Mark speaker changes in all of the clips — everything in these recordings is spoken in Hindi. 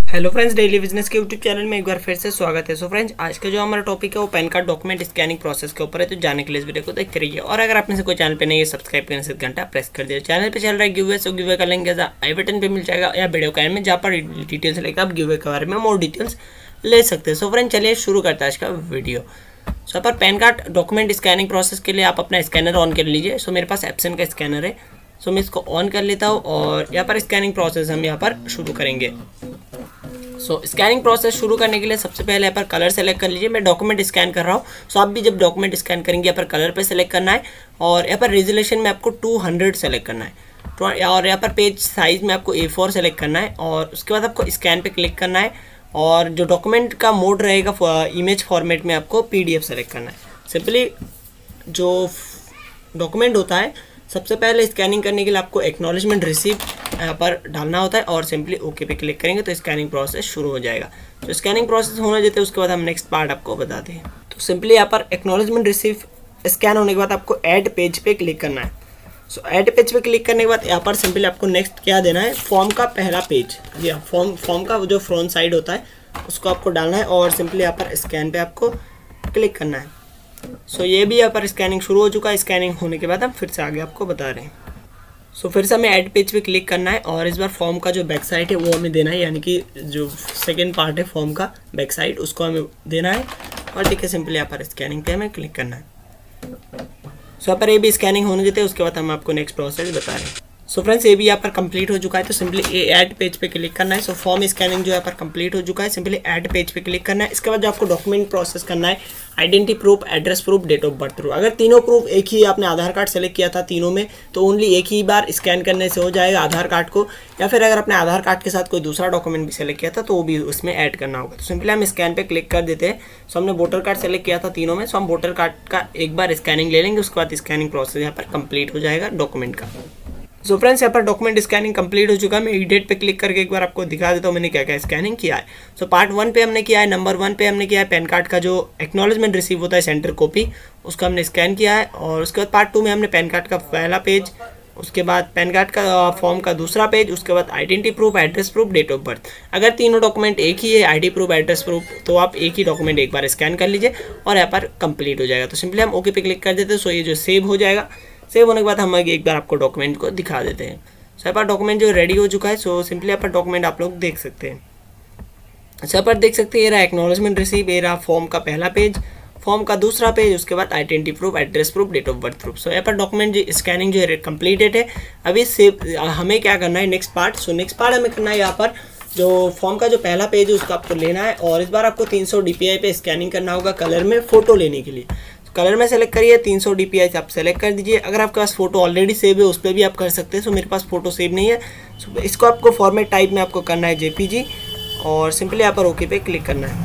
Speaker 1: हेलो फ्रेंड्स, डेली बिजनेस के यूट्यूब चैनल में एक बार फिर से स्वागत है। सो फ्रेंड्स, आज का जो हमारा टॉपिक है वो PAN card document scanning process के ऊपर है। तो जानने के लिए इस वीडियो को देखते रहिए। और अगर आपने से कोई चैनल पे नहीं है, सब्सक्राइब करने से घंटा प्रेस कर दिया। चैनल पे चल रहा है give away, so give away का लिंक आई बटन पे मिल जाएगा या वीडियो का एंड में, जहाँ पर डिटेल्स लेकर आप गिव अवे के बारे में मोर डिटेल्स ले सकते हैं। सो फ्रेंड्स, चलिए शुरू करते हैं आज का वीडियो। सो यहाँ पर PAN card document scanning process के लिए आप अपना स्कैनर ऑन कर लीजिए। सो मेरे पास एप्सन का स्कैनर है, सो मैं इसको ऑन कर लेता हूँ और यहाँ पर स्कैनिंग प्रोसेस हम यहाँ पर शुरू करेंगे। सो स्कैनिंग प्रोसेस शुरू करने के लिए सबसे पहले यहाँ पर कलर सेलेक्ट कर लीजिए। मैं डॉक्यूमेंट स्कैन कर रहा हूँ, सो आप भी जब डॉक्यूमेंट स्कैन करेंगे यहाँ पर कलर पे सेलेक्ट करना है और यहाँ पर रेजोल्यूशन में आपको 200 सेलेक्ट करना है और यहाँ पर पेज साइज में आपको A4 सेलेक्ट करना है और उसके बाद आपको स्कैन पे क्लिक करना है और जो डॉक्यूमेंट का मोड रहेगा इमेज फॉर्मेट में आपको PDF सेलेक्ट करना है। सिंपली जो डॉक्यूमेंट होता है सबसे पहले स्कैनिंग करने के लिए आपको एक्नॉलेजमेंट रिसीव यहाँ पर डालना होता है और सिंपली ओके पे क्लिक करेंगे तो स्कैनिंग प्रोसेस शुरू हो जाएगा। तो स्कैनिंग प्रोसेस होने देते हैं, उसके बाद हम नेक्स्ट पार्ट आपको बताते हैं। तो सिंपली यहाँ पर एक्नॉलेजमेंट रिसीव स्कैन होने के बाद आपको ऐड पेज पे क्लिक करना है। सो ऐड पेज पे क्लिक करने के बाद यहाँ पर सिंपली आपको नेक्स्ट क्या देना है, फॉर्म का पहला पेज या फॉर्म का जो फ्रंट साइड होता है उसको आपको डालना है और सिंपली यहाँ पर स्कैन पे आपको क्लिक करना है। सो ये भी यहाँ पर स्कैनिंग शुरू हो चुका है। स्कैनिंग होने के बाद हम फिर से आगे आपको बता रहे हैं। सो फिर से हमें ऐड पेज पे क्लिक करना है और इस बार फॉर्म का जो बैक साइड है वो हमें देना है, यानी कि जो सेकंड पार्ट है फॉर्म का बैक साइड उसको हमें देना है और ठीक है, सिंपली यहाँ पर स्कैनिंग पे हमें क्लिक करना है। सो यहाँ पर ये भी स्कैनिंग होने देते हैं, उसके बाद हम आपको नेक्स्ट प्रोसेस बता रहे हैं। सो फ्रेंड्स, ये भी यहाँ पर कंप्लीट हो चुका है, तो सिंपली ऐड पेज पे क्लिक करना है। सो फॉर्म स्कैनिंग जो यहाँ पर कंप्लीट हो चुका है, सिंपली ऐड पेज पे क्लिक करना है। इसके बाद जो आपको डॉक्यूमेंट प्रोसेस करना है, identity proof, address proof, date of birth proof. अगर तीनों प्रूफ एक ही आपने आधार कार्ड सेलेक्ट किया था तीनों में, तो ओनली एक ही बार स्कैन करने से हो जाएगा आधार कार्ड को, या फिर अगर अपने आधार कार्ड के साथ कोई दूसरा डॉक्यूमेंट भी सेलेक्ट किया था तो वो भी उसमें ऐड करना होगा। तो सिंपली हम स्कैन पे क्लिक कर देते हैं। सो हमने वोटर कार्ड सेलेक्ट किया था तीनों में, सो हम वोटर कार्ड का एक बार स्कैनिंग ले लेंगे, उसके बाद स्कैनिंग प्रोसेस यहाँ पर कंप्लीट हो जाएगा डॉक्यूमेंट का। सो फ्रेंड्स, यहाँ पर डॉक्यूमेंट स्कैनिंग कंप्लीट हो चुका है। मैं एडिट पे क्लिक करके एक बार आपको दिखा देता हूँ मैंने क्या क्या स्कैनिंग किया है। सो पार्ट 1 पे हमने किया है, नंबर 1 पे हमने किया है पैन कार्ड का जो एक्नॉलेजमेंट रिसीव होता है सेंटर कॉपी, उसका हमने स्कैन किया है। और उसके बाद पार्ट 2 में हमने पैन कार्ड का पहला पेज, उसके बाद पैन कार्ड का फॉर्म का दूसरा पेज, उसके बाद identity proof, address proof, date of birth. अगर तीनों डॉक्यूमेंट एक ही है, ID प्रूफ, एड्रेस प्रूफ, तो आप एक ही डॉक्यूमेंट एक बार स्कैन कर लीजिए और यहाँ पर कंप्लीट हो जाएगा। तो सिंपली हम ओके पे क्लिक कर देते हैं। सो ये जो सेव हो जाएगा, सेव होने के बाद हम एक बार आपको डॉक्यूमेंट को दिखा देते हैं। सो यहाँ पर डॉक्यूमेंट जो रेडी हो चुका है, सो सिंपली यहाँ पर डॉक्यूमेंट आप लोग देख सकते हैं। यहाँ पर देख सकते हैं ये रहा एक्नॉलेजमेंट रिसीव, ये रहा फॉर्म का पहला पेज, फॉर्म का दूसरा पेज, उसके बाद identity proof, address proof, date of birth proof. So यहाँ पर डॉक्यूमेंट स्कैनिंग जो है कंप्लीटेड है। अभी सेव हमें क्या करना है, next part. So next part हमें करना है यहाँ पर जो फॉर्म का जो पहला पेज है उसको आपको लेना है और इस बार आपको 300 DPI पे स्कैनिंग करना होगा कलर में फ़ोटो लेने के लिए। कलर में सेलेक्ट करिए, 300 DPI से आप सेलेक्ट कर दीजिए। अगर आपके पास फोटो ऑलरेडी सेव है उस पर भी आप कर सकते हैं। सो मेरे पास फोटो सेव नहीं है, सो इसको आपको फॉर्मेट टाइप में आपको करना है JPG और सिंपली यहाँ पर ओके पे क्लिक करना है।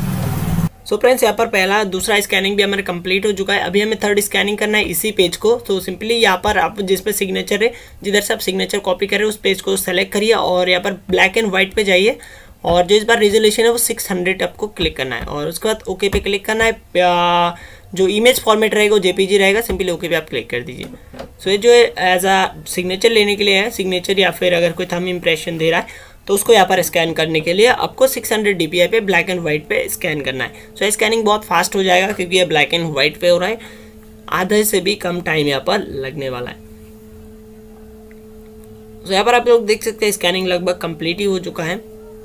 Speaker 1: सो फ्रेंड्स, यहाँ पर पहला दूसरा स्कैनिंग भी हमारा कंप्लीट हो चुका है। अभी हमें थर्ड स्कैनिंग करना है इसी पेज को। तो सिंपली यहाँ पर आप जिस पे सिग्नेचर है, जिधर से आप सिग्नेचर कॉपी कर रहे हैं उस पेज को सेलेक्ट करिए और यहाँ पर ब्लैक एंड व्हाइट पे जाइए और जो इस बार रेजोल्यूशन है वो 600 आपको क्लिक करना है और उसके बाद ओके पे क्लिक करना है। जो इमेज फॉर्मेट रहेगा वो JPG रहेगा, सिंपली ओके पे आप क्लिक कर दीजिए। सो ये जो है एज अ सिग्नेचर लेने के लिए है, सिग्नेचर या फिर अगर कोई थंब इम्प्रेशन दे रहा है तो उसको यहाँ पर स्कैन करने के लिए आपको 600 DPI पे ब्लैक एंड व्हाइट पे स्कैन करना है। सो स्कैनिंग बहुत फास्ट हो जाएगा क्योंकि ये ब्लैक एंड व्हाइट पे हो रहा है, आधे से भी कम टाइम यहाँ पर लगने वाला है। सो यहाँ पर आप लोग देख सकते हैं स्कैनिंग लगभग कंप्लीट ही हो चुका है।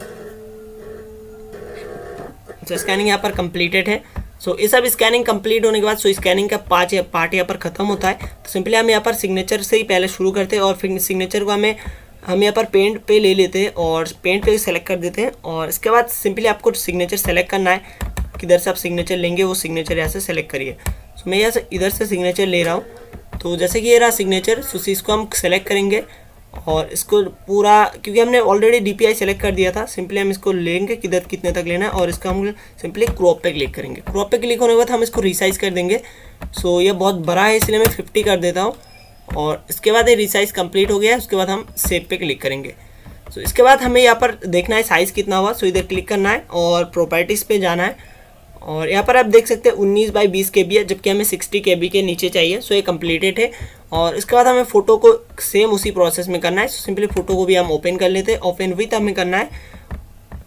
Speaker 1: सो स्कैनिंग यहाँ पर कंप्लीटेड है। सो ये सब स्कैनिंग कंप्लीट होने के बाद स्कैनिंग का पार्ट यहाँ पर खत्म होता है। तो सिंपली हम यहाँ पर सिग्नेचर से ही पहले शुरू करते हैं और फिर सिग्नेचर को हम यहाँ पर पेंट पे ले लेते हैं और पेंट पे सेलेक्ट कर देते हैं और इसके बाद सिंपली आपको सिग्नेचर सेलेक्ट करना है, किधर से आप सिग्नेचर लेंगे वो सिग्नेचर यहाँ से सेलेक्ट करिए। सो मैं यहाँ से इधर से सिग्नेचर ले रहा हूँ, तो जैसे कि ये रहा सिग्नेचर, सो इसको हम सेलेक्ट करेंगे और इसको पूरा, क्योंकि हमने ऑलरेडी DPI सेलेक्ट कर दिया था, सिंपली हम इसको लेंगे किधर कितने तक लेना है और इसका हम सिंपली क्रॉप पे क्लिक करेंगे। क्रॉप पे क्लिक होने के बाद हम इसको रिसाइज कर देंगे। सो ये बहुत बड़ा है इसलिए मैं 50 कर देता हूँ और इसके बाद ये रिसाइज कंप्लीट हो गया है। उसके बाद हम सेव पे क्लिक करेंगे। सो इसके बाद हमें यहाँ पर देखना है साइज़ कितना हुआ। सो इधर क्लिक करना है और प्रॉपर्टीज़ पे जाना है और यहाँ पर आप देख सकते हैं 19/20 KB है, जबकि हमें 60 KB के नीचे चाहिए। सो ये कंप्लीटेड है और इसके बाद हमें फ़ोटो को सेम उसी प्रोसेस में करना है। सिंपली फ़ोटो को भी हम ओपन कर लेते हैं, ओपन विथ हमें करना है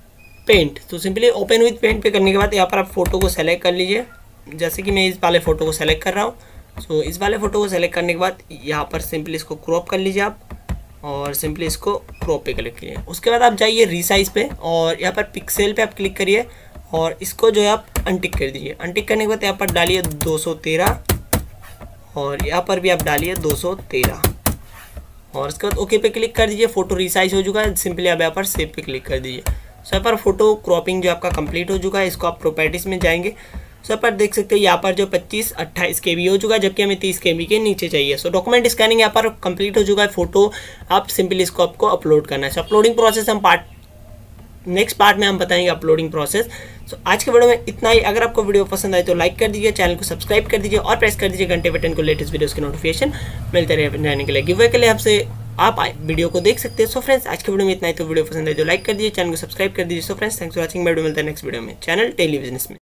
Speaker 1: पेंट। तो सिंपली ओपन विथ पेंट पे करने के बाद यहाँ पर आप फोटो को सेलेक्ट कर लीजिए। जैसे कि मैं इस वाले फ़ोटो को सेलेक्ट कर रहा हूँ। सो इस वाले फ़ोटो को सेलेक्ट करने के बाद यहाँ पर सिंपली इसको क्रॉप कर लीजिए आप, और सिंपली इसको क्रॉप पे क्लिक कीजिए। उसके बाद आप जाइए रीसाइज पे और यहाँ पर पिक्सेल पे आप क्लिक करिए और इसको जो है आप अनटिक कर दीजिए। अनटिक करने के बाद यहाँ पर डालिए 213 और यहाँ पर भी आप डालिए 213 और उसके बाद ओके पे क्लिक कर दीजिए। फोटो रिसाइज हो चुका है। सिंपली आप यहाँ पर सेव पे क्लिक कर दीजिए। सो यहाँ पर फोटो क्रॉपिंग जो आपका कंप्लीट हो चुका है। इसको आप प्रॉपर्टीज में जाएंगे। सो यहाँ पर देख सकते हैं यहाँ पर जो 25-28 KB हो चुका है, जबकि हमें 30 KB के नीचे चाहिए। सो डॉक्यूमेंट स्कैनिंग यहाँ पर कंप्लीट हो चुका है। फोटो आप सिंपली इसको आपको अपलोड करना है। सो अपलोडिंग प्रोसेस हम नेक्स्ट पार्ट में हम बताएंगे अपलोडिंग प्रोसेस। सो आज के वीडियो में इतना ही। अगर आपको वीडियो पसंद आए तो लाइक कर दीजिए, चैनल को सब्सक्राइब कर दीजिए और प्रेस कर दीजिए घंटे बटन को लेटेस्ट वीडियोस की नोटिफिकेशन मिलते रहने के लिए। गिव के लिए आपसे आप वीडियो को देख सकते हैं। सो फ्रेंड्स आज के वीडियो में इतना ही। तो वीडियो पसंद आए तो लाइक कर दीजिए, चैनल को सब्सक्राइब कर दीजिए। So friends thanks for watching. Video मिलता है नेक्स्ट वीडियो में चैनल डेली बिजनेस में।